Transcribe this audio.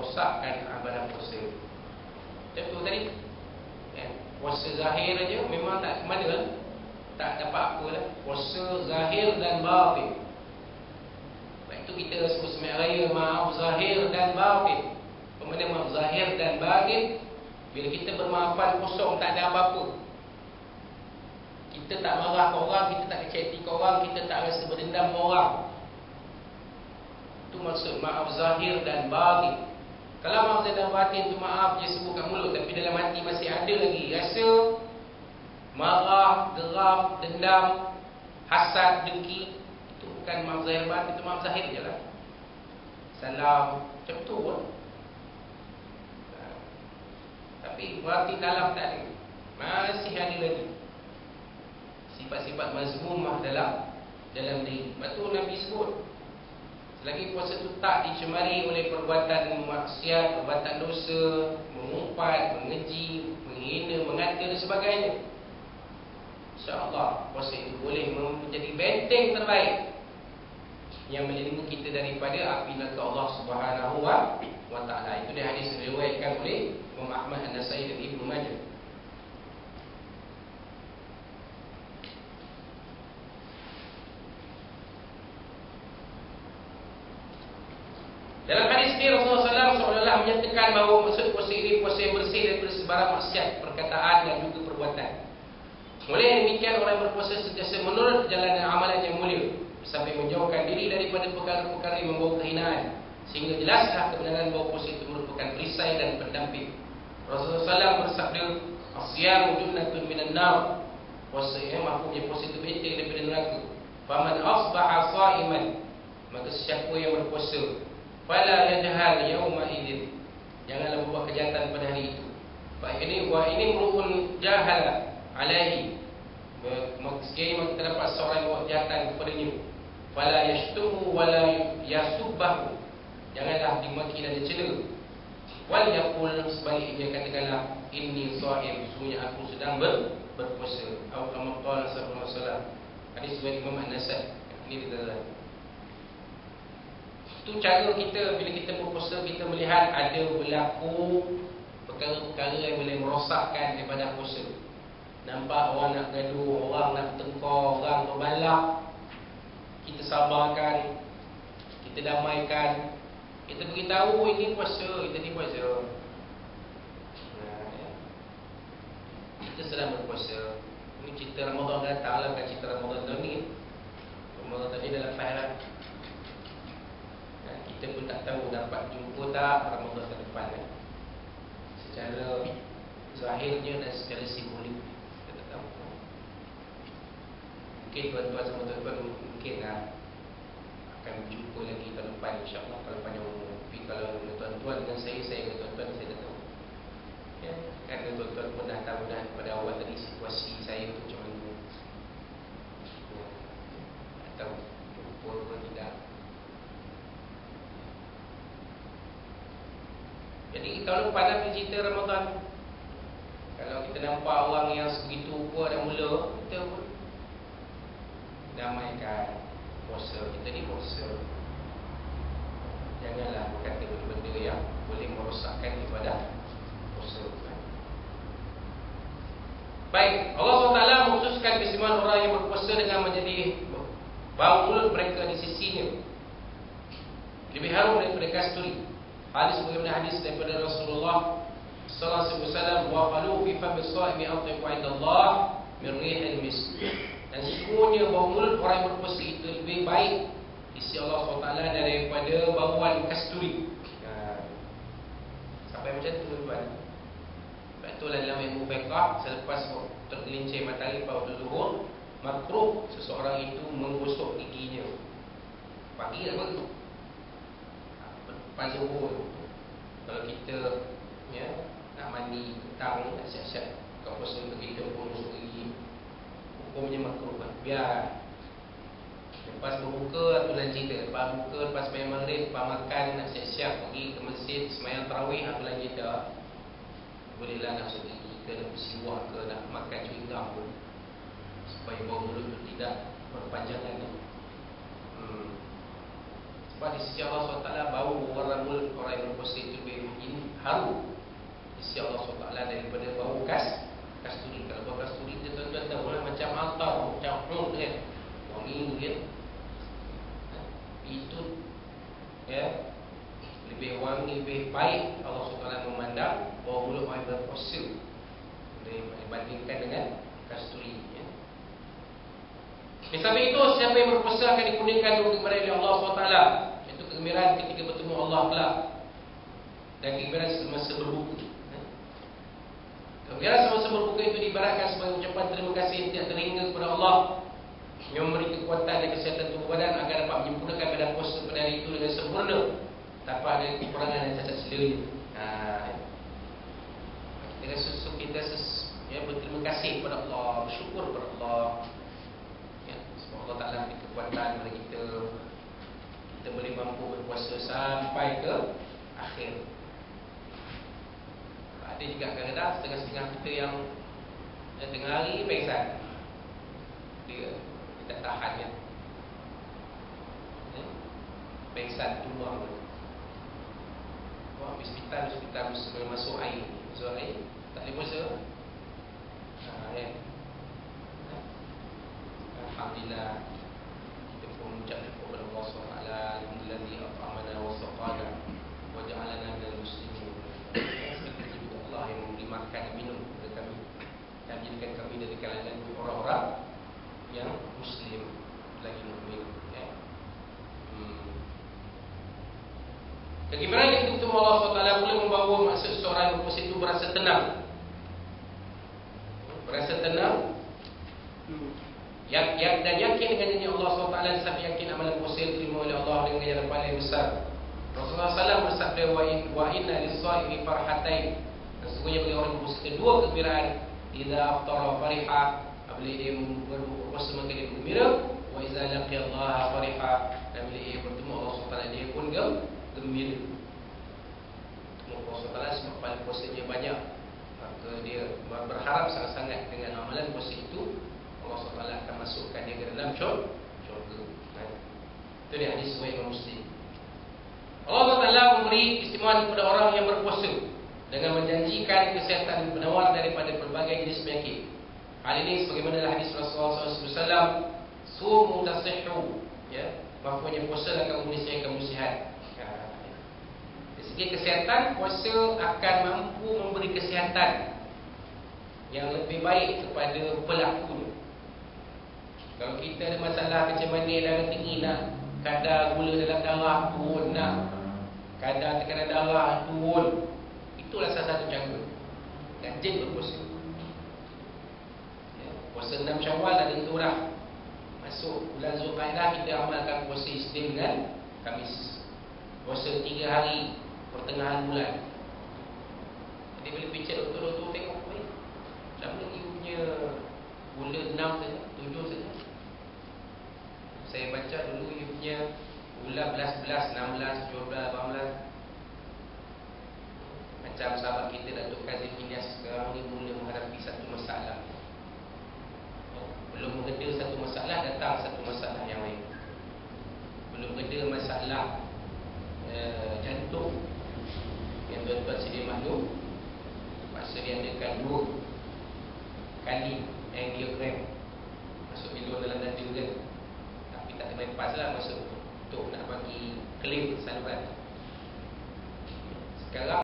merosakkan ibadah puasa. Macam tu tadi kan? Puasa zahir aja memang tak ke mana, tak dapat apa lah. Puasa zahir dan batin. Sebab itu kita sebut sembahyang raya maaf zahir dan batin. Pemenang maaf zahir dan batin. Bila kita bermaafan kosong, tak ada apa-apa. Kita tak marah ke orang, kita tak kecil hati ke orang, kita tak rasa berdendam ke orang. Itu maksud maaf zahir dan batin. Kalau maaf zahir dan batin itu maaf je sebut kat mulut, tapi dalam hati masih ada lagi rasa marah, geram, dendam, hasad, dengki. Itu bukan maaf zahir batin, itu maaf zahir je lah. Salam, macam tu pun. Tapi batin dalam tak ada. Masih ada lagi sifat-sifat mazmumah dalam diri. Sebab tu Nabi sebut, selagi puasa itu tak dicemari oleh perbuatan maksiat, perbuatan dosa, mengumpat, mengeji, menghina, mengata dan sebagainya, insya-Allah puasa itu boleh menjadi benteng terbaik yang melindungi kita daripada api neraka Allah Subhanahu wa taala. Itu dia hadis diriwayatkan oleh Imam Ahmad, An-Nasai dan Ibnu Majah. Dalam hadis ini Rasulullah SAW seolah-olah menyatakan bahawa maksud puasa ini puasa yang bersih daripada sebarang maksiat, perkataan dan juga perbuatan. Oleh demikian orang berpuasa sentiasa menurut perjalanan amalan yang mulia sampai menjauhkan diri daripada perkara-perkara yang membawa kehinaan, sehingga jelaslah kebenaran bahawa puasa itu merupakan perisai dan pendamping. Rasulullah SAW bersabda, "As-siyamu junnatun minan nar." Puasa yang mafhumnya puasa itu benteng daripada neraka. Faman asbaha sha'iman, maka siapa yang berpuasa, fala yajhal yawma idzin, janganlah berbuat kejahatan pada hari itu. Baik ini merupakan jahala alaihi, sekiranya terdapat seorang yang buat kejahatan kepadanya, fala yashtumu wala yasubbahu, janganlah dimaki dan dicela. Wal yaqul, sebaliknya katakanlah, inni sha'im, sesungguhnya aku sedang berpuasa. Atau kama qala sallallahu alaihi wasallam, hadis riwayat Imam An-Nasai. Ini dia. Itu cara kita bila kita berpuasa, kita melihat ada berlaku perkara-perkara yang boleh merosakkan daripada puasa. Nampak orang nak gaduh, orang nak tengkar, orang berbalak, kita sabarkan, kita damaikan, kita beritahu ini puasa, kita ni puasa. Kita sedang berpuasa. Ini cerita Ramadan datang lah, bukan cerita Ramadan tahun ni. Ramadan tadi dalam akhirat. Kita pun tak tahu dapat jumpa tak Ramadan ke depan kan? Secara zahirnya dan secara simbolik kita tak tahu. Mungkin tuan-tuan sama tuan-tuan mungkin akan berjumpa lagi tahun depan, insyaAllah, kalau panjang umur. Tapi kalau tuan-tuan dengan saya dengan tuan-tuan, saya tak tahu ya, kerana tuan-tuan pun dah tahu dah pada awal tadi situasi saya tu macam mana ya, tak tahu jumpa pun tidak. Jadi tahun lepas dah cerita Ramadan, kalau kita nampak orang yang sebegitu rupa dah mula, kita pun damaikan. Puasa, kita ni puasa, janganlah berkata benda-benda yang boleh merosakkan ibadah puasa. Baik, Allah SWT mengkhususkan keistimewaan orang yang berpuasa dengan menjadi bau mulut mereka di sisinya lebih harum daripada kasturi. Hadis bagaimana hadis daripada Rasulullah sallallahu alaihi wasallam, wa qalu fi fami shaimi athiqu indallah min rihil misk. Dan sesungguhnya bau mulut orang yang berpuasa itu lebih baik di sisi Allah SWT daripada bauan kasturi. Sampai macam tu tuan. Sebab itulah dalam ilmu fiqh, selepas tergelincir matahari pada zuhur, makruh seseorang itu menggosok giginya. Pagi tak begitu. Lepas zuhur, kalau kita nak mandi petang, nak siap-siap buka puasa untuk kita pun gosok gigi, hukumnya makruh. Biar lepas berbuka atau lain cerita. Lepas buka, lepas sembahyang maghrib, lepas makan, nak siap-siap pergi ke masjid sembahyang tarawih atau lain cerita, bolehlah nak gosok gigi ke, nak bersiwak ke, nak makan chewing-gum pun, supaya bau mulut itu tidak berpanjangan. Sebab di sisi Allah SWT bau orang yang berpuasa itu lebih harum di sisi Allah SWT daripada bau kasturi. Kalau bau kasturi dia tuan-tuan tahu lah, macam atar, macam kan, wangi kan. Itu ya lebih wangi, lebih baik Allah SWT memandang bau mulut orang yang berpuasa dibandingkan dengan kasturi ya. Sampai itu siapa yang berpuasa akan dikurniakan dua kegembiraan oleh Allah SWT, iaitu kegembiraan ketika bertemu Allah pula dan kegembiraan semasa berbuka. Kegembiraan semasa berbuka itu diibaratkan sebagai ucapan terima kasih yang tidak terhingga kepada Allah yang memberi kekuatan dan kesihatan tubuh badan agar dapat menyempurnakan badan puasa pada hari itu dengan sempurna tanpa ada kekurangan dan cacat selanya. Kita ya, berterima kasih kepada Allah, bersyukur kepada Allah ya, sebab Allah Ta'ala beri kekuatan kepada kita. Kita boleh mampu berpuasa sampai ke akhir. Ada juga kadang-kadang setengah-setengah kita yang tengah hari pengsan, dia tak tahan ya, pengsan tumbang. Wah, hospital sebelum masuk air, tak boleh puasa. Ya. Alhamdulillah, kita pun mengucap syukur kepada Allah SWT. Alhamdulillahi at'amana wa saqana wa ja'alana minal muslimin. Allah yang memberi makan dan minum kepada kami dan menjadikan kami dari kalangan orang-orang yang muslim lagi mukmin ya. Kegembiraan yang ditutupkan Allah SWT boleh membawa maksud seorang yang berpuasa itu berasa tenang. Berasa tenang dan yakin dengan janji Allah SWT, dan sampai yakin amalan puasa diterima oleh Allah dengan ganjaran pahala yang besar. Rasulullah SAW bersabda, wa inna lis-shaimi farhatain, sesungguhnya bagi orang yang berpuasa dua kegembiraan. Idza aftara fariha, apabila dia berpuasa maka dia bergembira. Wa idza laqiya Allah fariha, dan bila dia bertemu Allah SWT dia pun gembira. Allah SWT sebab pahala puasanya banyak, maka dia berharap sangat-sangat dengan amalan puasa itu Allah SWT akan masukkan dia ke dalam syurga. Itu dia hadis riwayat Imam Muslim. Allah SWT memberi keistimewaan kepada orang yang berpuasa dengan menjanjikan kesihatan penawar daripada berbagai jenis penyakit. Hal ini sebagaimana hadis Rasulullah SAW, sumu tasihhu ya, maksudnya puasa akan memberi kamu sihat. Dari segi kesihatan, puasa akan mampu memberi kesihatan yang lebih baik kepada pelakunya. Kalau kita ada masalah kecil manis, darah tinggi, nak kadar gula dalam darah turun, nak kadar tekanan darah turun, itulah salah satu cara rajin berpuasa ya. Puasa 6 Syawal ada itu dah. Masuk bulan Zulkaidah kita amalkan puasa Isnin dengan Khamis. Puasa 3 hari pertengahan bulan. Jadi bila pergi doktor tengok macam mana you punya gula 6 saja, 7 saja. Saya baca dulu you punya gula 11, 16, 17, 18. Macam sahabat kita Datuk Kazim Ilyas sekarang ni mula menghadapi satu masalah. Belum bereda satu masalah, datang satu masalah yang lain. Belum bereda masalah jantung, yang tuan-tuan sedia maklum, masa dia adakan 2 kali angiogram masuk bilur dalam dada kan, tapi tak ada bypass lah masuk untuk nak bagi klaim saluran. Sekarang